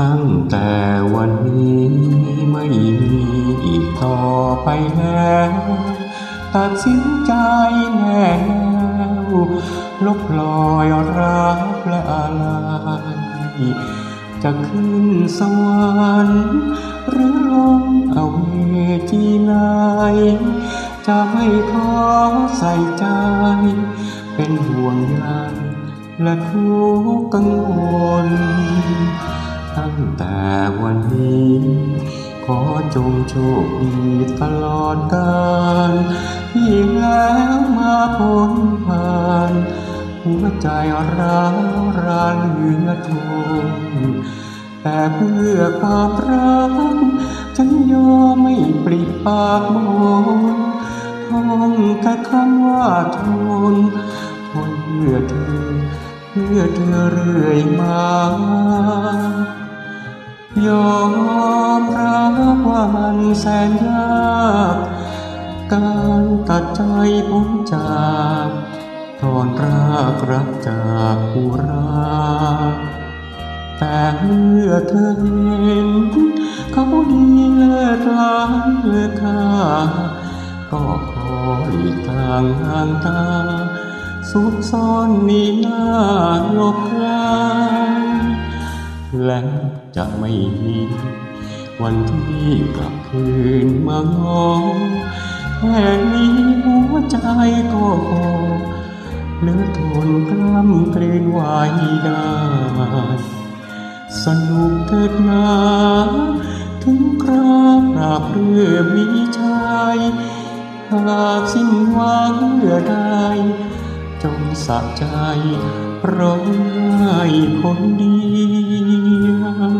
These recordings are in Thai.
ตั้งแต่วันนี้ไม่มีอีกต่อไปแล้วตัดสินใจแน่แล้วลบลอยรักและอะไรจะขึ้นสวรรค์หรือลงอเวจีไหนจะไม่ขอใส่ใจเป็นห่วงใยและทุกข์กังวลตั้งแต่วันนี้ขอจงโชคดีตลอดกาลที่แล้วมาพ้นผ่านหัวใจร้าวรานเหลือทนแต่เพื่อความรักฉันยอมไม่ปริปากมนท่องแค่คำว่าทนทนเพื่อเธอเรื่อยมายอมรับว่ามันแสนยากการตัดใจผมจากถอนรากรักจากผู้รักแต่เมื่อเธอเห็นเขาดีเลิศล้ำเลิศค่าก็ขอหลีกทางห่างตาซุกซ่อนหนีหน้าหลบกลายและจะไม่มีวันที่กลับคืนมาง้อแค่นี้หัวใจก็พอเหลือทนกล้ำกลืนไว้ได้สนุกเถิดนาถึงคราปราบเรือมีชายหากสิ้นหวังเมื่อใดจงสะใจร้องไห้คนเดีย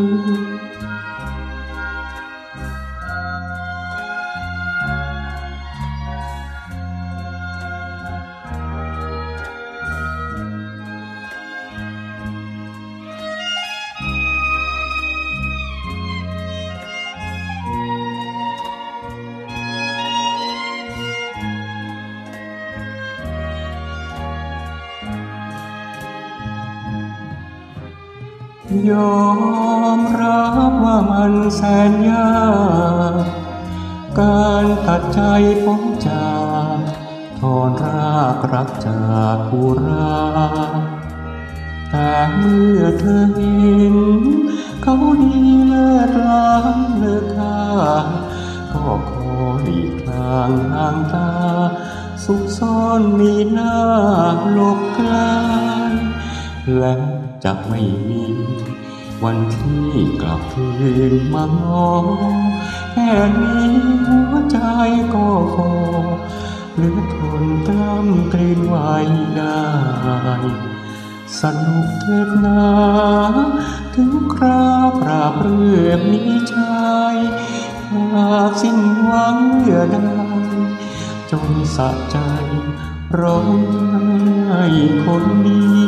วยอมรับว่ามันแสนยากการตัดใจผมจากถอนรากรักจากผู้รักแต่เมื่อเธอเห็นเขาดีเลิศล้ำเลิศค่าก็ขอหลีกทางห่างตาซุกซ่อนมีหน้าหลบไกลและจะไม่มีวันที่กลับคืนมาง้อแค่นี้หัวใจก็พอเหลือทนกล้ำกลืนไว้ได้สนุกเถิดนาถึงคราปราบเรือมีชายหากสิ้นหวังเมื่อใดจงสะใจร้องไห้คนเดี